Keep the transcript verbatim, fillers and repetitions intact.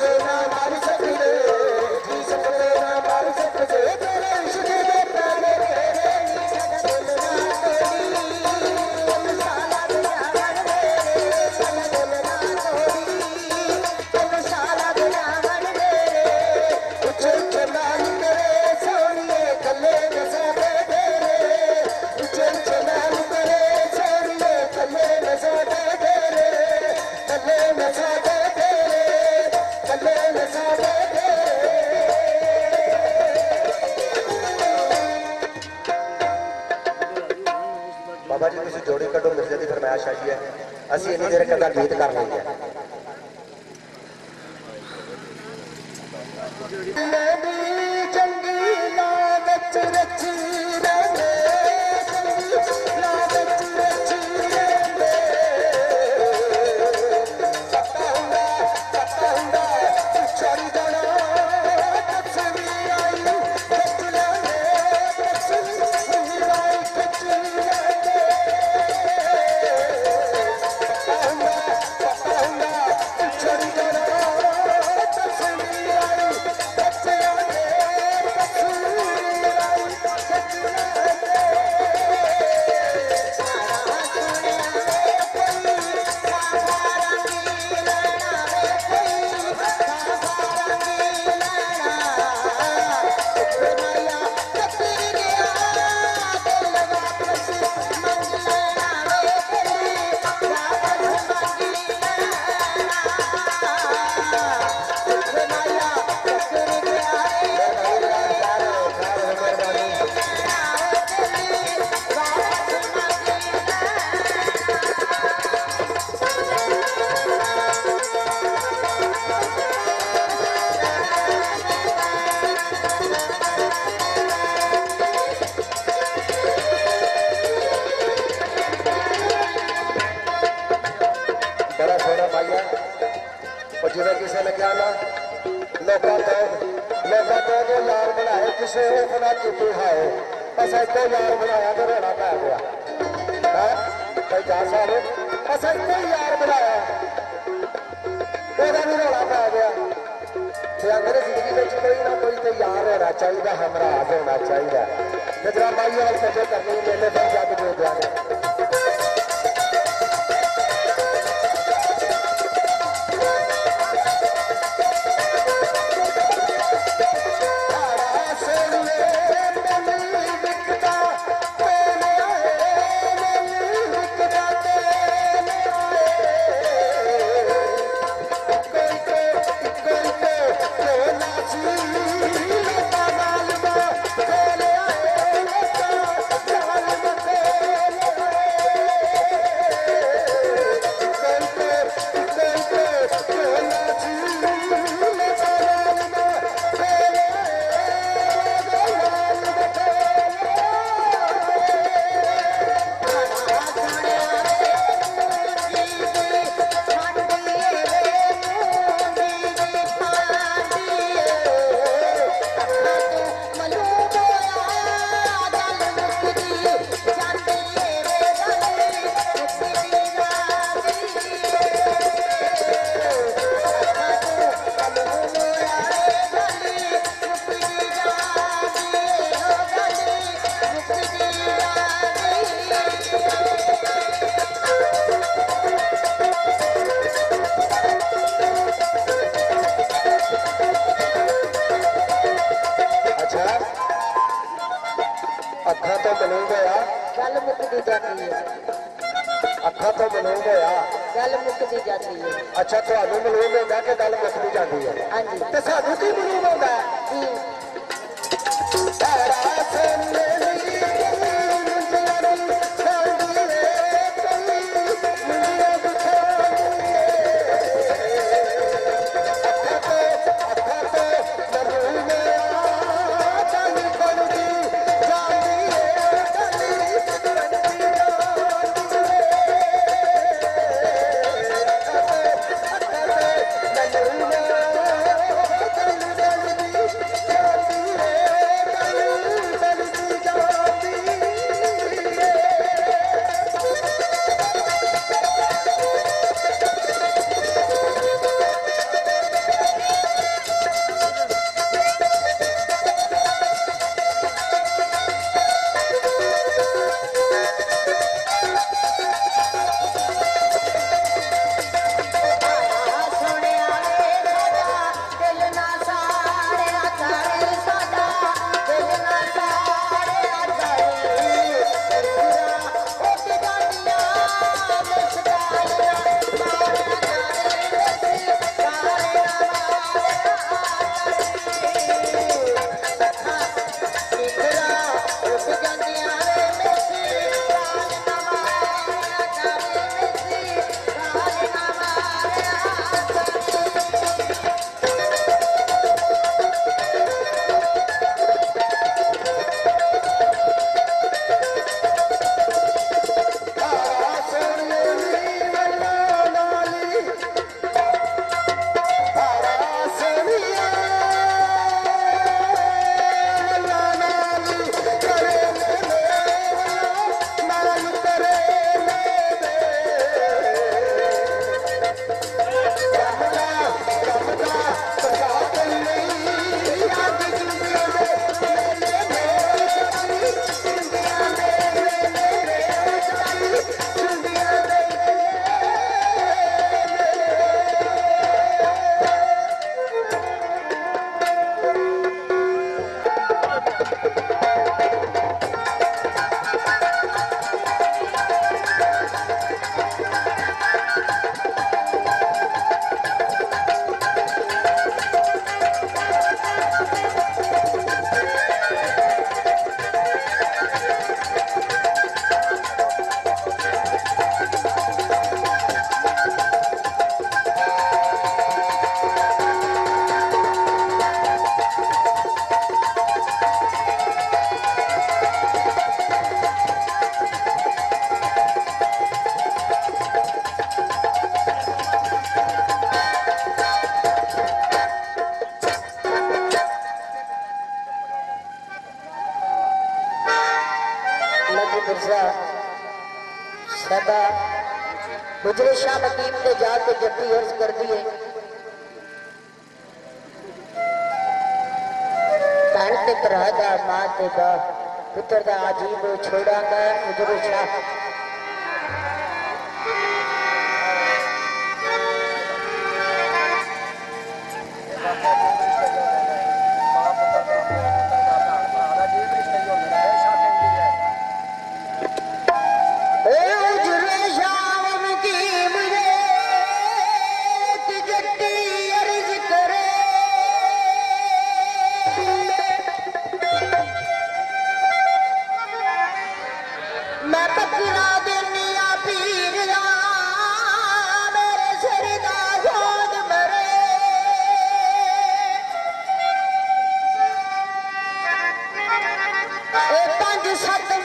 सकते ना मार सकते जी सकते ना मार सकते तेरे इश्क दे प्यारे तेरे बोलना तोड़ी तुम साला गुलामन मेरे साला बोलना तोड़ी तुम साला गुलामन मेरे उच्चे उच्चे नाल तेरे सोनिए कले नसा दे तेरे उच्चे उच्चे नाल तेरे सोनिए कले नसा दे तेरे कले नसा दे तेरे कले नसा दे तेरे बाबा जी तुसी जोड़ी कड्डो मिर्जे दी फरमाइश आई है असीं इन्नी देर कदा गीत कर लई है चंगी लागत रची रंगे चंगी लागत रची रंगे पता हुंदा पता हुंदा चढ़ी जाना तस्वी आई खच लांगे तस्वी आई खच लांगे पता हुंदा पता हुंदा चढ़ी जाना तस्वी आई खच लांगे तस्वी आई खच लांगे बड़ा सोना भाई है और जिन्हें किसी ने क्या ना लोका तो लोका तो जो यार बनाए किसी ने बना चुकी है बस एक को यार बनाया तो रोना पै गया है कोई चार साल बस एक को यार बनाया ਉਹਦਾ ਵੀ ਰੌਲਾ ਪੈ ਗਿਆ ਤੇ ਅੰਦਰ ਜ਼ਿੰਦਗੀ ਵਿੱਚ ਕੋਈ ਨਾ ਕੋਈ ਤੇ ਯਾਰ ਹੋਣਾ ਚਾਹੀਦਾ ਹਮਰਾਹ ਹੋਣਾ ਚਾਹੀਦਾ ਤੇ ਜਰਾ ਬਾਈ ਵਾਲ ਸੱਜੇ ਕਰਨੀ ਮੇਲੇ ਤੋਂ ਜੱਗ ਦੇ ਦਿਆਂਗੇ ਅੱਖਾਂ ਤੋਂ ਮਲੂਮ ਹੋਇਆ ਗੱਲ ਮੁੱਕਦੀ ਜਾਂਦੀ ਹੈ ਅੱਖਾਂ ਤੋਂ ਮਲੂਮ ਹੋਇਆ ਗੱਲ ਮੁੱਕਦੀ ਜਾਂਦੀ ਹੈ ਅੱਛਾ ਤੁਹਾਨੂੰ ਮਲੂਮ ਹੁੰਦਾ ਕਿ ਗੱਲ ਮੁੱਕਦੀ ਜਾਂਦੀ ਹੈ ਹਾਂਜੀ ਤੇ ਸਾਨੂੰ ਕੀ ਮਲੂਮ ਹੁੰਦਾ ਜੀ ਸਾਰਾ ਸੁਣਨੇ मिर्जा सदा गुजरे शाह नकीम ने जाके जट्टी अर्ज कर दिए भैन ते भरा दा मां ते बा पुत्र दा अजीब छोड़ांगा गुजरे शाह सत